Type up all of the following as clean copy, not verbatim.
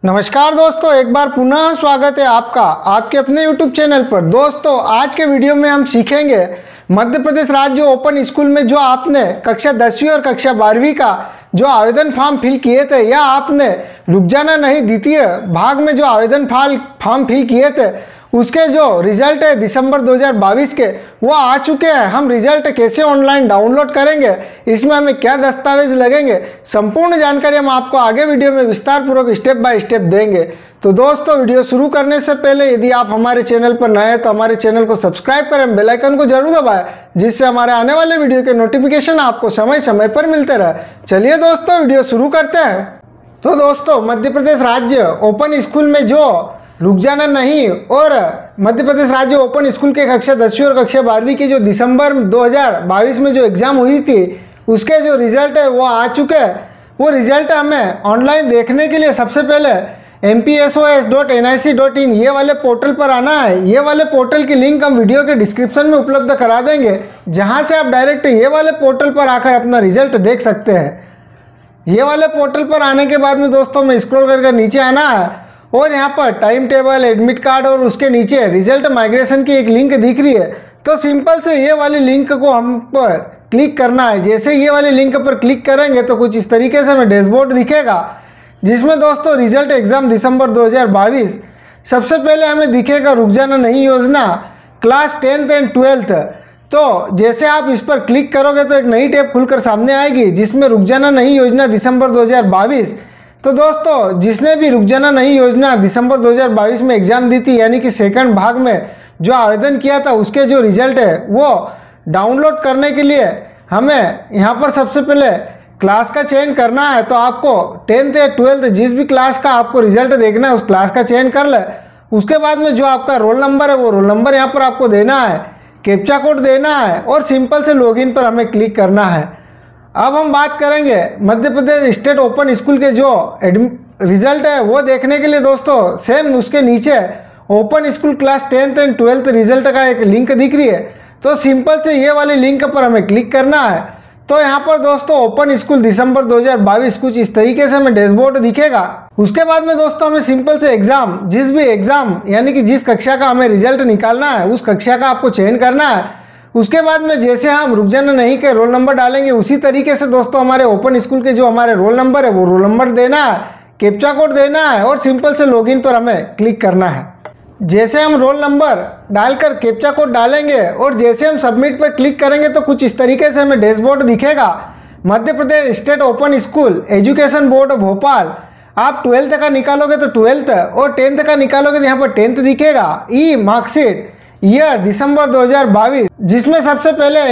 नमस्कार दोस्तों, एक बार पुनः स्वागत है आपका आपके अपने YouTube चैनल पर। दोस्तों, आज के वीडियो में हम सीखेंगे मध्य प्रदेश राज्य ओपन स्कूल में जो आपने कक्षा 10वीं और कक्षा 12वीं का जो आवेदन फॉर्म फिल किए थे या आपने रुक जाना नहीं द्वितीय भाग में जो आवेदन फॉर्म फिल किए थे उसके जो रिजल्ट है दिसंबर 2022 के वो आ चुके हैं। हम रिजल्ट कैसे ऑनलाइन डाउनलोड करेंगे, इसमें हमें क्या दस्तावेज लगेंगे, संपूर्ण जानकारी हम आपको आगे वीडियो में विस्तार पूर्वक स्टेप बाय स्टेप देंगे। तो दोस्तों, वीडियो शुरू करने से पहले यदि आप हमारे चैनल पर नए हैं तो हमारे चैनल को सब्सक्राइब करें, बेल आइकन को जरूर दबाएं, जिससे हमारे आने वाले वीडियो के नोटिफिकेशन आपको समय समय पर मिलते रहे। चलिए दोस्तों, वीडियो शुरू करते हैं। तो दोस्तों, मध्य प्रदेश राज्य ओपन स्कूल में जो रुक जाना नहीं और मध्य प्रदेश राज्य ओपन स्कूल के कक्षा 10वीं और कक्षा 12वीं की जो दिसंबर 2022 में जो एग्ज़ाम हुई थी उसके जो रिजल्ट है वो आ चुके हैं। वो रिजल्ट हमें ऑनलाइन देखने के लिए सबसे पहले mpsos.nic.in ये वाले पोर्टल पर आना है। ये वाले पोर्टल की लिंक हम वीडियो के डिस्क्रिप्शन में उपलब्ध करा देंगे, जहां से आप डायरेक्ट ये वाले पोर्टल पर आकर अपना रिजल्ट देख सकते हैं। ये वाले पोर्टल पर आने के बाद में दोस्तों में स्क्रॉल करके नीचे आना है और यहाँ पर टाइम टेबल, एडमिट कार्ड और उसके नीचे रिजल्ट माइग्रेशन की एक लिंक दिख रही है। तो सिंपल से ये वाली लिंक को हम पर क्लिक करना है। जैसे ये वाली लिंक पर क्लिक करेंगे तो कुछ इस तरीके से हमें डैशबोर्ड दिखेगा, जिसमें दोस्तों रिजल्ट एग्जाम दिसंबर 2022 सबसे पहले हमें दिखेगा रुक जाना नहीं योजना क्लास 10th एंड 12th। तो जैसे आप इस पर क्लिक करोगे तो एक नई टैब खुलकर सामने आएगी जिसमें रुक जाना नहीं योजना दिसंबर 2022। तो दोस्तों, जिसने भी रुक जाना नहीं योजना दिसंबर 2022 में एग्जाम दी थी, यानी कि सेकंड भाग में जो आवेदन किया था उसके जो रिजल्ट है वो डाउनलोड करने के लिए हमें यहाँ पर सबसे पहले क्लास का चयन करना है। तो आपको 10th या 12th जिस भी क्लास का आपको रिजल्ट देखना है उस क्लास का चयन कर ले। उसके बाद में जो आपका रोल नंबर है वो रोल नंबर यहाँ पर आपको देना है, कैप्चा कोड देना है और सिंपल से लॉगिन पर हमें क्लिक करना है। अब हम बात करेंगे Madhya Pradesh state open school के जो रिजल्ट है वो देखने के लिए दोस्तों सेम उसके नीचे open school class 10th and 12th result का एक लिंक दिख रही है। तो सिंपल से ये वाली लिंक पर हमें क्लिक करना है। तो यहाँ पर दोस्तों ओपन स्कूल दिसंबर 2022 कुछ इस तरीके से हमें डैशबोर्ड दिखेगा। उसके बाद में दोस्तों हमें सिंपल से एग्जाम, जिस भी एग्जाम यानी कि जिस कक्षा का हमें रिजल्ट निकालना है उस कक्षा का आपको चयन करना है। उसके बाद में जैसे हम रुक जाना नहीं के रोल नंबर डालेंगे उसी तरीके से दोस्तों हमारे ओपन स्कूल के जो हमारे रोल नंबर है वो रोल नंबर देना है, कैप्चा कोड देना है और सिंपल से लॉगिन पर हमें क्लिक करना है। जैसे हम रोल नंबर डालकर कैप्चा कोड डालेंगे और जैसे हम सबमिट पर क्लिक करेंगे तो कुछ इस तरीके से हमें डैशबोर्ड दिखेगा। Madhya Pradesh state open school education board Bhopal. आप 12th का निकालोगे तो 12th और 10th का निकालोगे तो यहाँ पर 10th दिखेगा। ई मार्कशीट ईयर दिसंबर 2022, जिसमें सबसे पहले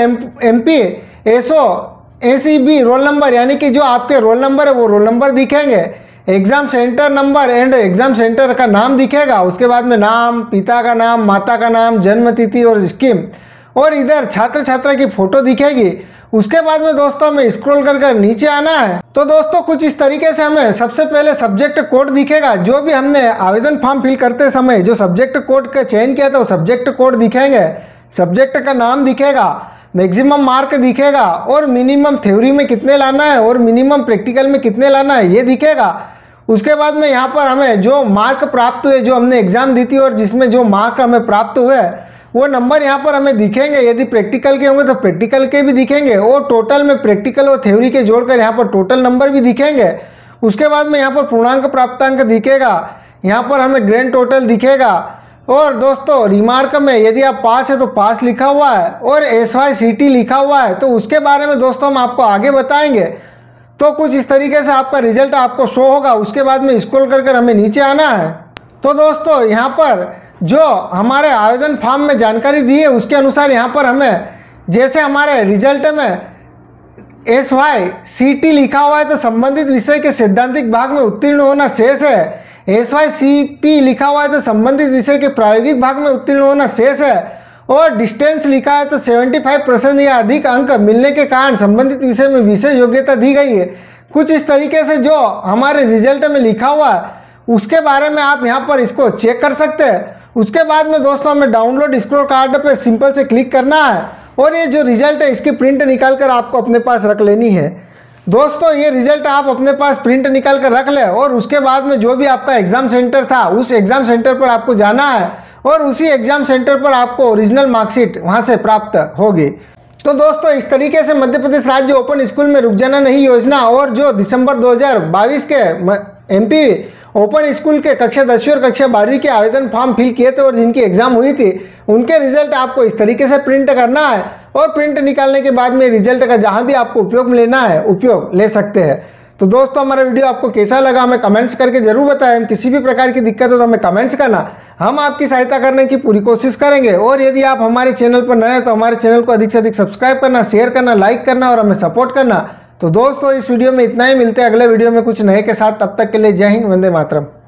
MPSO/ACB रोल नंबर यानी कि जो आपके रोल नंबर है वो रोल नंबर दिखेंगे, exam centre number and exam centre का नाम दिखेगा। उसके बाद में नाम, पिता का नाम, माता का नाम, जन्म तिथि और स्कीम और इधर छात्र छात्रा की फोटो दिखेगी। उसके बाद में दोस्तों हमें स्क्रॉल कर नीचे आना है। तो दोस्तों कुछ इस तरीके से हमें सबसे पहले सब्जेक्ट कोड दिखेगा। जो भी हमने आवेदन फॉर्म फिल करते समय जो सब्जेक्ट कोड का चयन किया था वो सब्जेक्ट कोड दिखेंगे, सब्जेक्ट का नाम दिखेगा, मैक्सिमम मार्क दिखेगा और मिनिमम थ्योरी में कितने लाना है और मिनिमम प्रैक्टिकल में कितने लाना है ये दिखेगा। उसके बाद में यहाँ पर हमें जो मार्क प्राप्त हुए, जो हमने एग्जाम दी थी और जिसमें जो मार्क हमें प्राप्त हुए वो नंबर यहाँ पर हमें दिखेंगे। यदि प्रैक्टिकल के होंगे तो प्रैक्टिकल के भी दिखेंगे और टोटल में प्रैक्टिकल और थ्योरी के जोड़कर यहाँ पर टोटल नंबर भी दिखेंगे। उसके बाद में यहाँ पर पूर्णांक प्राप्तांक दिखेगा, यहाँ पर हमें ग्रैंड टोटल दिखेगा और दोस्तों रिमार्क में यदि आप पास है तो पास लिखा हुआ है और SYCT लिखा हुआ है। तो उसके बारे में दोस्तों हम आपको आगे बताएंगे। तो कुछ इस तरीके से आपका रिजल्ट आपको शो होगा। उसके बाद में स्क्रॉल कर हमें नीचे आना है। तो दोस्तों यहाँ पर जो हमारे आवेदन फॉर्म में जानकारी दी है उसके अनुसार यहाँ पर हमें जैसे हमारे रिजल्ट में SYCT लिखा हुआ है तो संबंधित विषय के सैद्धांतिक भाग में उत्तीर्ण होना शेष है। SYCP लिखा हुआ है तो संबंधित विषय के प्रायोगिक भाग में उत्तीर्ण होना शेष है और डिस्टेंस लिखा है तो 75% या अधिक अंक मिलने के कारण संबंधित विषय में विशेष योग्यता दी गई है। कुछ इस तरीके से जो हमारे रिजल्ट में लिखा हुआ है उसके बारे में आप यहाँ पर इसको चेक कर सकते हैं। उसके बाद में दोस्तों हमें डाउनलोड स्क्रॉल कार्ड पे सिंपल से क्लिक करना है और ये जो रिजल्ट है इसकी प्रिंट निकाल कर आपको अपने पास रख लेनी है। दोस्तों ये रिजल्ट आप अपने पास प्रिंट निकाल कर रख ले और उसके बाद में जो भी आपका एग्जाम सेंटर था उस एग्जाम सेंटर पर आपको जाना है और उसी एग्जाम सेंटर पर आपको ओरिजिनल मार्कशीट वहां से प्राप्त होगी। तो दोस्तों इस तरीके से मध्य प्रदेश राज्य ओपन स्कूल में रुक जाना नहीं योजना और जो दिसंबर 2022 के MP ओपन स्कूल के कक्षा 10वीं और कक्षा 12वीं के आवेदन फॉर्म फिल किए थे और जिनकी एग्जाम हुई थी उनके रिजल्ट आपको इस तरीके से प्रिंट करना है और प्रिंट निकालने के बाद में रिजल्ट का जहां भी आपको उपयोग लेना है उपयोग ले सकते हैं। तो दोस्तों हमारा वीडियो आपको कैसा लगा हमें कमेंट्स करके जरूर बताएं। हम किसी भी प्रकार की दिक्कत हो तो हमें कमेंट्स करना, हम आपकी सहायता करने की पूरी कोशिश करेंगे। और यदि आप हमारे चैनल पर नए हैं तो हमारे चैनल को अधिक से अधिक सब्सक्राइब करना, शेयर करना, लाइक करना और हमें सपोर्ट करना। तो दोस्तों इस वीडियो में इतना ही, मिलते हैं अगले वीडियो में कुछ नए के साथ। तब तक के लिए जय हिंद, वंदे मातरम।